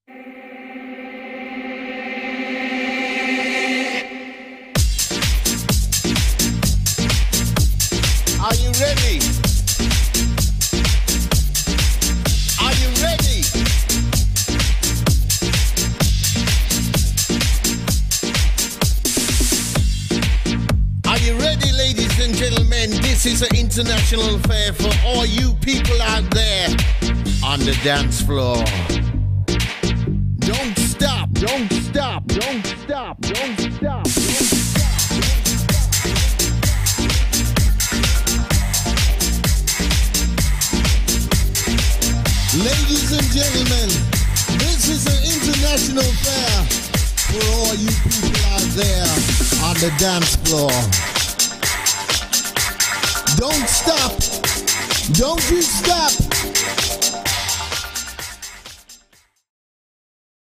Are you ready? Are you ready? Are you ready, ladies and gentlemen? This is an international affair for all you people out there on the dance floor. Don't stop, don't stop, don't stop, don't stop, don't stop. Ladies and gentlemen, this is an international affair for all you people out there on the dance floor. Don't stop. Don't you stop.